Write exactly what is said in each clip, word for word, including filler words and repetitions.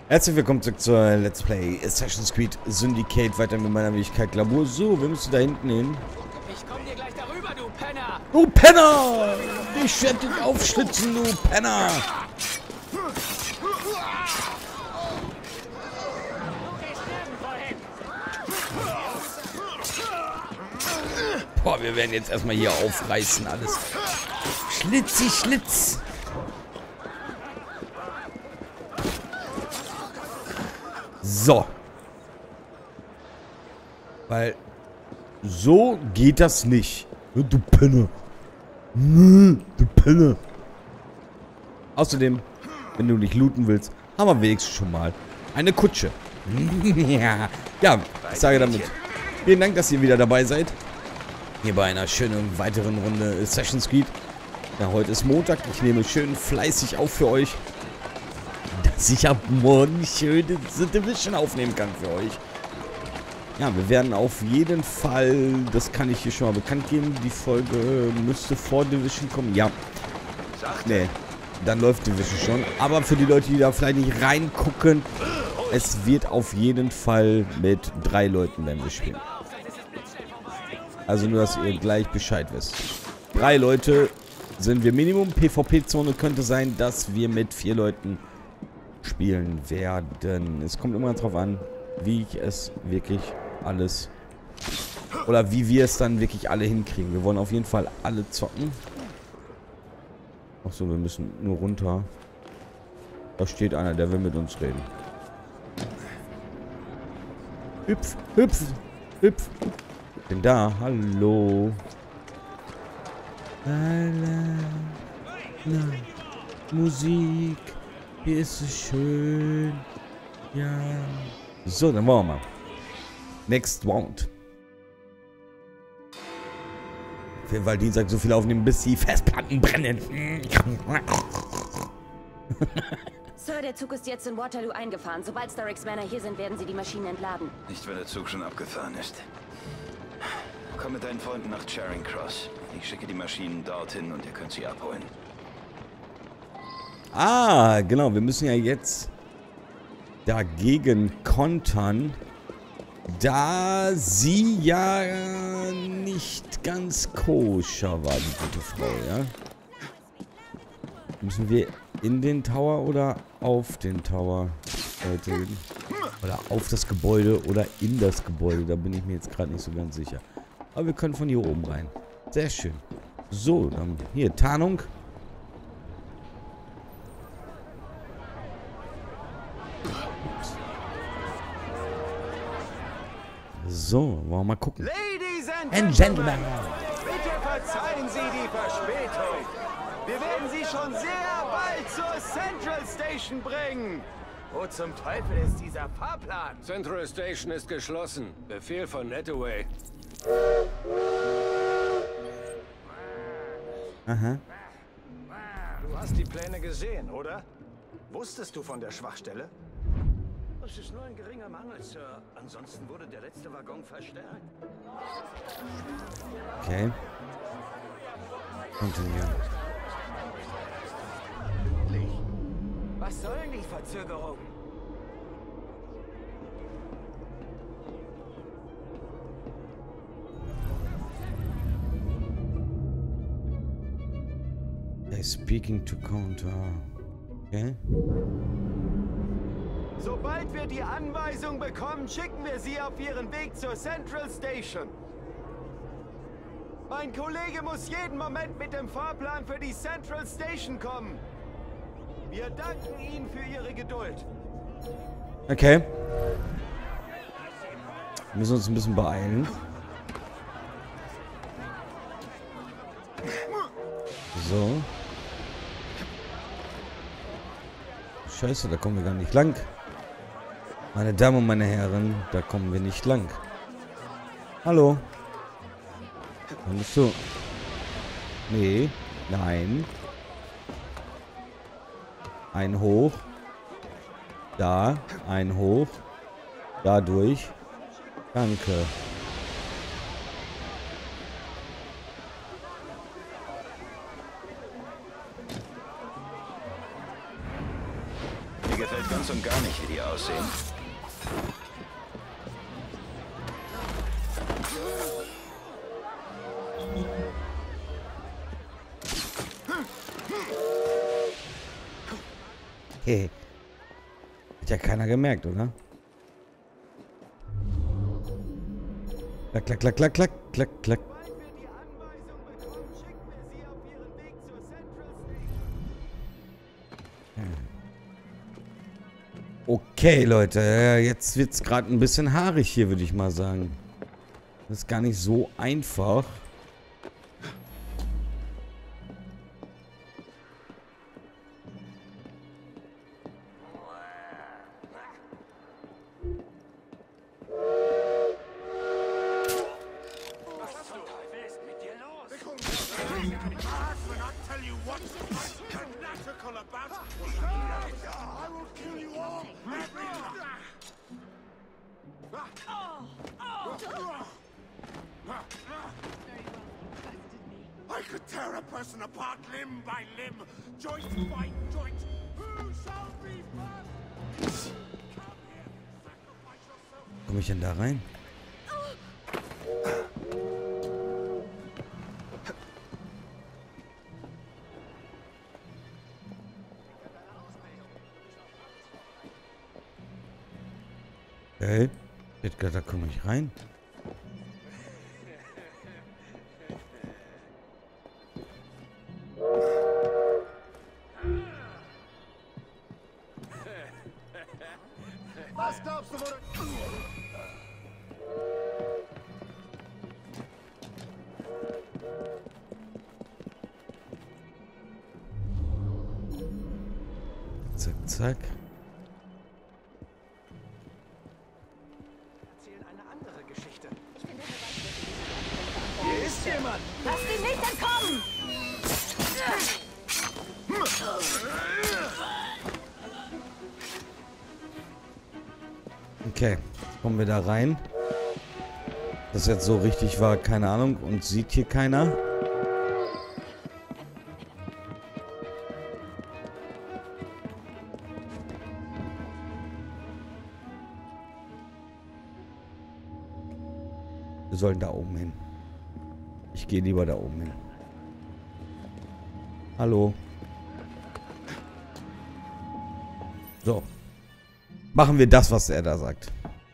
Herzlich willkommen zurück zur Let's Play Assassin's Creed Syndicate. Weiter mit meiner Fähigkeit Glamour. So, wir müssen da hinten hin. Ich komm dir gleich darüber, du Penner! Du Penner! Ich werde dich aufschlitzen, du Penner! Boah, wir werden jetzt erstmal hier aufreißen alles. Schlitzi, Schlitz! So. Weil so geht das nicht. Du Penner. Du Penner. Außerdem, wenn du nicht looten willst, haben wir wenigstens schon mal eine Kutsche. ja. ja, ich sage damit. Vielen Dank, dass ihr wieder dabei seid. Hier bei einer schönen weiteren Runde Assassin's Creed. Ja, heute ist Montag. Ich nehme schön fleißig auf für euch. Dass ich ab morgen schön The Division aufnehmen kann für euch. Ja, wir werden auf jeden Fall, das kann ich hier schon mal bekannt geben, die Folge müsste vor Division kommen. Ja. Nee, dann läuft Division schon. Aber für die Leute, die da vielleicht nicht reingucken, es wird auf jeden Fall mit drei Leuten werden wir spielen. Also nur, dass ihr gleich Bescheid wisst. Drei Leute sind wir Minimum. PvP-Zone könnte sein, dass wir mit vier Leuten spielen werden. Es kommt immer drauf an, wie ich es wirklich alles oder wie wir es dann wirklich alle hinkriegen. Wir wollen auf jeden Fall alle zocken. Achso, wir müssen nur runter. Da steht einer, der will mit uns reden. Hüpf, hüpf, hüpf. Bin da, hallo. La, la, Musik. Hier ist es schön. Ja. So, dann wollen wir mal. Next Round. Auf jeden Fall Dienstag so viel aufnehmen, bis die Festplatten brennen. Sir, der Zug ist jetzt in Waterloo eingefahren. Sobald Starrix Männer hier sind, werden sie die Maschinen entladen. Nicht, wenn der Zug schon abgefahren ist. Komm mit deinen Freunden nach Charing Cross. Ich schicke die Maschinen dorthin und ihr könnt sie abholen. Ah, genau. Wir müssen ja jetzt dagegen kontern, da sie ja nicht ganz koscher war, die gute Frau, ja? Müssen wir in den Tower oder auf den Tower heute? Oder auf das Gebäude oder in das Gebäude? Da bin ich mir jetzt gerade nicht so ganz sicher. Aber wir können von hier oben rein. Sehr schön. So, dann hier Tarnung. So, wollen wir mal gucken. Ladies and And Gentlemen, Gentlemen. bitte verzeihen Sie die Verspätung. Wir werden Sie schon sehr bald zur Central Station bringen. Wo zum Teufel ist dieser Fahrplan? Central Station ist geschlossen. Befehl von Netaway. Aha. Du hast die Pläne gesehen, oder? Wusstest du von der Schwachstelle? Das ist nur ein geringer Mangel, Sir. Ansonsten wurde der letzte Waggon verstärkt. Okay. Continue. Was sollen die Verzögerungen? Hey, speaking to counter. Okay. Sobald wir die Anweisung bekommen, schicken wir Sie auf Ihren Weg zur Central Station. Mein Kollege muss jeden Moment mit dem Fahrplan für die Central Station kommen. Wir danken Ihnen für Ihre Geduld. Okay. Wir müssen uns ein bisschen beeilen. So. Scheiße, da kommen wir gar nicht lang. Meine Damen und meine Herren, da kommen wir nicht lang. Hallo. Kommst du? Nee. Nein. Ein hoch. Da. Ein hoch. Dadurch. Danke. gefällt ganz und gar nicht, wie die aussehen. Hey. Hat ja keiner gemerkt, oder? Klack, klack, klack, klack, klack, klack, klack. Okay, Leute, jetzt wird's gerade ein bisschen haarig hier, würde ich mal sagen. Das ist gar nicht so einfach. I could tear a person apart limb by limb, joint by joint. Who shall be first? Come here, sacrifice yourself. Komme ich denn da rein? Okay. Edgar, da komme ich rein. Was glaubst du, wo du... Zack, zack. Hier ist jemand! Lass ihn nicht entkommen! Okay, kommen wir da rein. Das jetzt so richtig war, keine Ahnung. Und sieht hier keiner. Wir sollen da oben hin. Ich gehe lieber da oben hin. Hallo. So. Machen wir das, was er da sagt.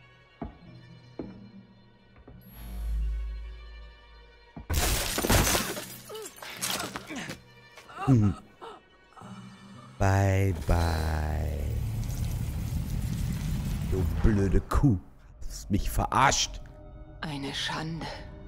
Hm. Bye, bye. Du blöde Kuh. Du hast mich verarscht. Eine Schande.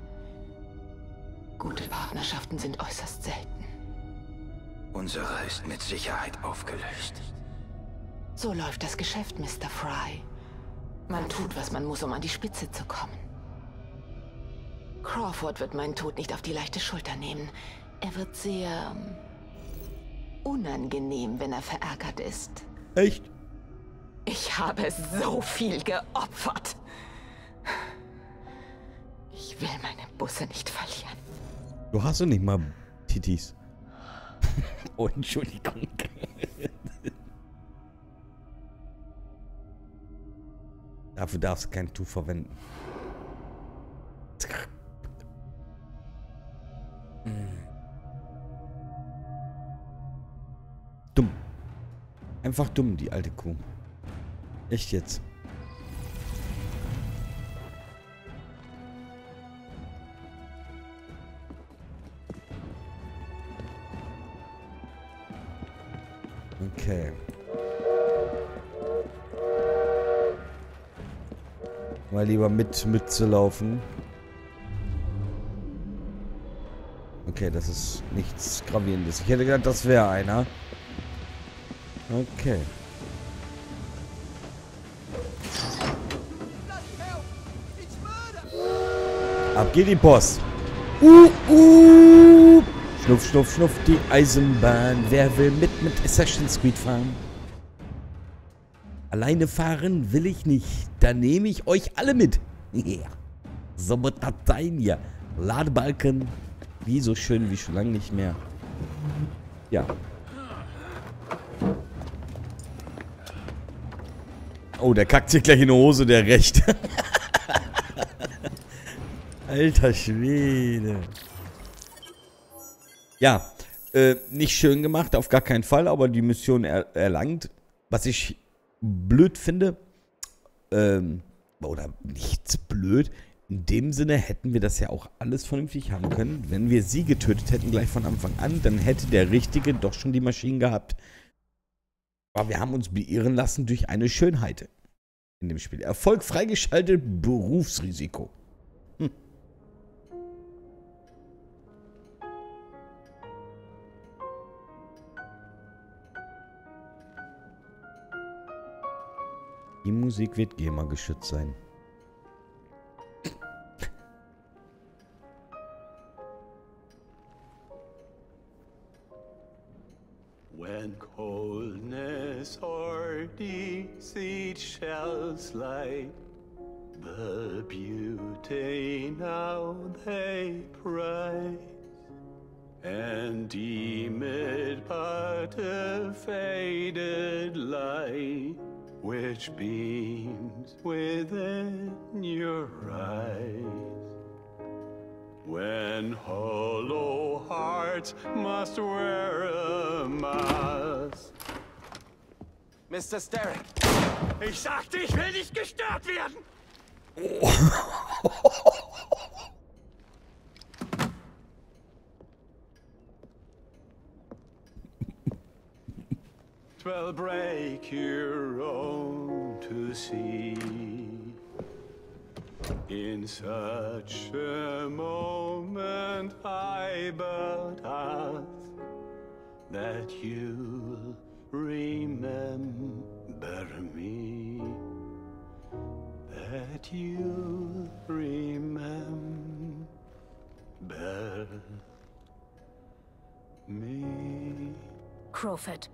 Gute Partnerschaften sind äußerst selten. Unsere ist mit Sicherheit aufgelöst. So läuft das Geschäft, Mister Fry. Man tut, was man muss, um an die Spitze zu kommen. Crawford wird meinen Tod nicht auf die leichte Schulter nehmen. Er wird sehr ähm, unangenehm, wenn er verärgert ist. Echt? Ich habe so viel geopfert. Ich will meine Busse nicht verlieren. Du hast doch nicht mal Titis. Oh, Entschuldigung. Dafür darfst du kein Tuch verwenden. Dumm. Einfach dumm, die alte Kuh. Echt jetzt. Okay. Mal lieber mit mitzulaufen. Okay, das ist nichts Gravierendes. Ich hätte gedacht, das wäre einer. Okay. Ab geht die Post. Uh, uh. Schnuff, schnuff, schnuff, die Eisenbahn. Wer will mit mit Assassin's Creed fahren? Alleine fahren will ich nicht. Dann nehme ich euch alle mit. Ja. So wird das sein hier. Ladebalken. Wie so schön wie schon lange nicht mehr. Ja. Oh, der kackt sich gleich in die Hose, der Recht. Alter Schwede. Ja, äh, nicht schön gemacht, auf gar keinen Fall, aber die Mission er erlangt. Was ich blöd finde, ähm, oder nichts blöd, in dem Sinne hätten wir das ja auch alles vernünftig haben können. Wenn wir sie getötet hätten gleich von Anfang an, dann hätte der Richtige doch schon die Maschinen gehabt. Aber wir haben uns beirren lassen durch eine Schönheit in dem Spiel. Erfolg freigeschaltet, Berufsrisiko. Hm. Die Musik wird GEMA geschützt sein. When coldness or deceit shall slide, the beauty now they prize, and deem it but a faded light, which beams within your eyes. When hollow hearts must wear a mask. Mister Starrick, ich sagte, ich will nicht gestört werden! Twill break your own to see. In such a moment I but ask that you'll remember me, that you'll remember me. Crawford.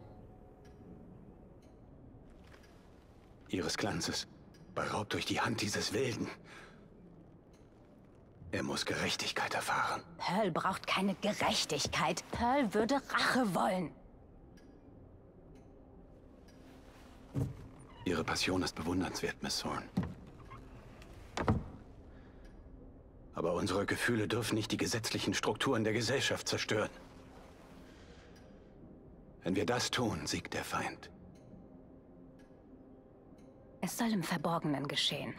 Ihres Glanzes, beraubt durch die Hand dieses Wilden. Er muss Gerechtigkeit erfahren. Pearl braucht keine Gerechtigkeit. Pearl würde Rache wollen. Ihre Passion ist bewundernswert, Miss Thorne. Aber unsere Gefühle dürfen nicht die gesetzlichen Strukturen der Gesellschaft zerstören. Wenn wir das tun, siegt der Feind. Es soll im Verborgenen geschehen.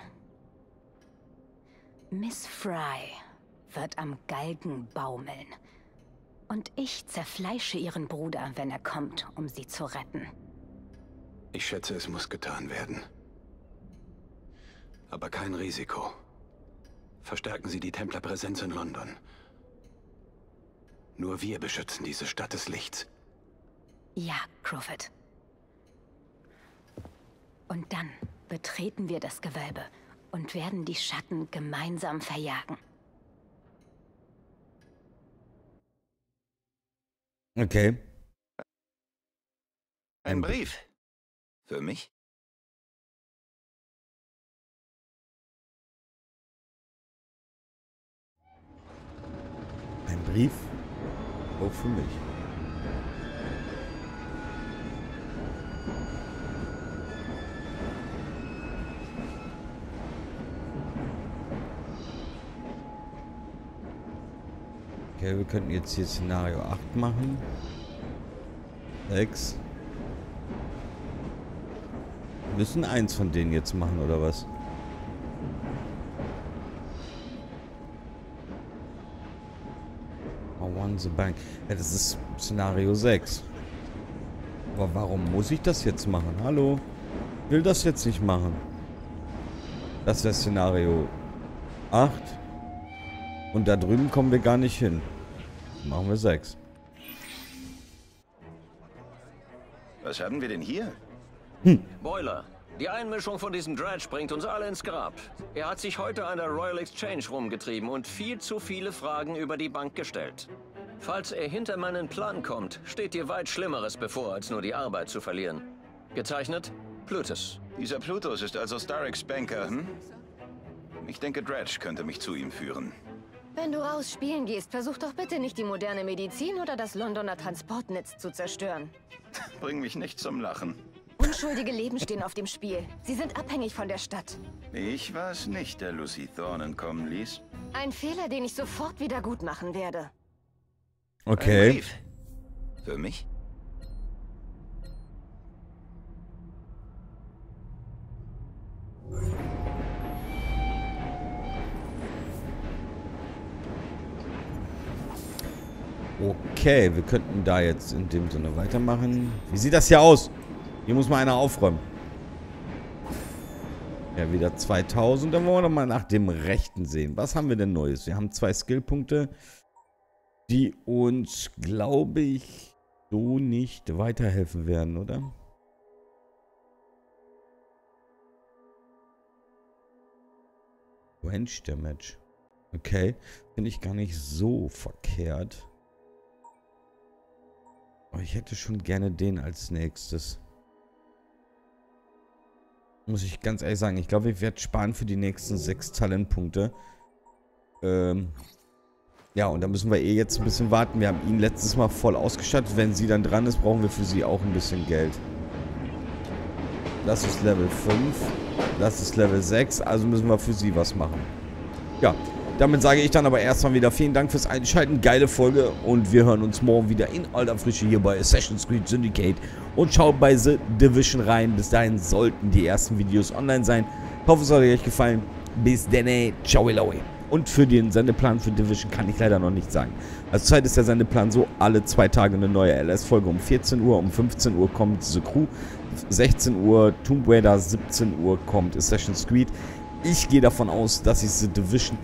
Miss Fry wird am Galgen baumeln. Und ich zerfleische ihren Bruder, wenn er kommt, um sie zu retten. Ich schätze, es muss getan werden. Aber kein Risiko. Verstärken Sie die Templerpräsenz in London. Nur wir beschützen diese Stadt des Lichts. Ja, Crawford. Und dann betreten wir das Gewölbe und werden die Schatten gemeinsam verjagen. Okay. Ein Brief. Für mich? Ein Brief? Auch für mich. Okay, wir könnten jetzt hier Szenario acht machen. sechs. Wir müssen eins von denen jetzt machen, oder was? I want the bank. Ja, das ist Szenario sechs. Aber warum muss ich das jetzt machen? Hallo? Ich will das jetzt nicht machen. Das wäre Szenario acht. Und da drüben kommen wir gar nicht hin. Machen wir sechs. Was haben wir denn hier? Hm. Boiler. Die Einmischung von diesem Dredge bringt uns alle ins Grab. Er hat sich heute an der Royal Exchange rumgetrieben und viel zu viele Fragen über die Bank gestellt. Falls er hinter meinen Plan kommt, steht dir weit Schlimmeres bevor, als nur die Arbeit zu verlieren. Gezeichnet, Plutus. Dieser Plutus ist also Starricks Banker, hm? Ich denke, Dredge könnte mich zu ihm führen. Wenn du raus spielen gehst, versuch doch bitte nicht die moderne Medizin oder das Londoner Transportnetz zu zerstören. Bring mich nicht zum Lachen. Und Unschuldige Leben stehen auf dem Spiel. Sie sind abhängig von der Stadt. Ich war es nicht, der Lucy Thorne entkommen ließ. Ein Fehler, den ich sofort wieder gut machen werde. Okay. Ein Brief. Für mich? Okay, wir könnten da jetzt in dem Sinne weitermachen. Wie sieht das hier aus? Hier muss mal einer aufräumen. Ja, wieder zweitausend. Dann wollen wir doch mal nach dem Rechten sehen. Was haben wir denn Neues? Wir haben zwei Skillpunkte, die uns, glaube ich, so nicht weiterhelfen werden, oder? Range Damage. Okay. Finde ich gar nicht so verkehrt. Aber ich hätte schon gerne den als nächstes. Muss ich ganz ehrlich sagen. Ich glaube, ich werde sparen für die nächsten sechs Talentpunkte. Ähm... Ja, und da müssen wir eh jetzt ein bisschen warten. Wir haben ihn letztes Mal voll ausgestattet. Wenn sie dann dran ist, brauchen wir für sie auch ein bisschen Geld. Das ist Level fünf. Das ist Level sechs. Also müssen wir für sie was machen. Ja, damit sage ich dann aber erstmal wieder vielen Dank fürs Einschalten. Geile Folge. Und wir hören uns morgen wieder in alter Frische hier bei Assassin's Creed Syndicate. Und schaut bei The Division rein. Bis dahin sollten die ersten Videos online sein. Ich hoffe, es hat euch gefallen. Bis dann. Ciao, Eloy. Und für den Sendeplan für Division kann ich leider noch nicht sagen. Also zurzeit ist der Sendeplan so, alle zwei Tage eine neue L S-Folge um vierzehn Uhr, um fünfzehn Uhr kommt The Crew, sechzehn Uhr Tomb Raider, siebzehn Uhr kommt Assassin's Creed. Ich gehe davon aus, dass ich The Division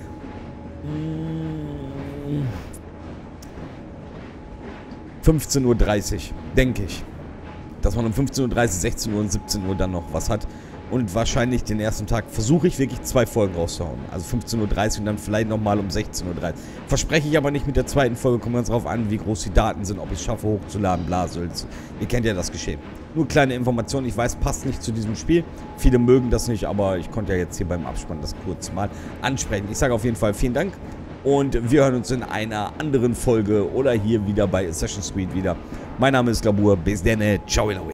fünfzehn Uhr dreißig, denke ich. Dass man um fünfzehn Uhr dreißig, sechzehn Uhr und siebzehn Uhr dann noch was hat. Und wahrscheinlich den ersten Tag versuche ich wirklich zwei Folgen rauszuhauen. Also fünfzehn Uhr dreißig und dann vielleicht nochmal um sechzehn Uhr dreißig. Verspreche ich aber nicht mit der zweiten Folge. Kommt ganz drauf an, wie groß die Daten sind, ob ich es schaffe hochzuladen, bla, soll's. Ihr kennt ja das Geschehen. Nur kleine Informationen. Ich weiß, passt nicht zu diesem Spiel. Viele mögen das nicht, aber ich konnte ja jetzt hier beim Abspann das kurz mal ansprechen. Ich sage auf jeden Fall vielen Dank. Und wir hören uns in einer anderen Folge oder hier wieder bei Assassin's Creed wieder. Mein Name ist Gabur. Bis dann. Ciao, Eloy.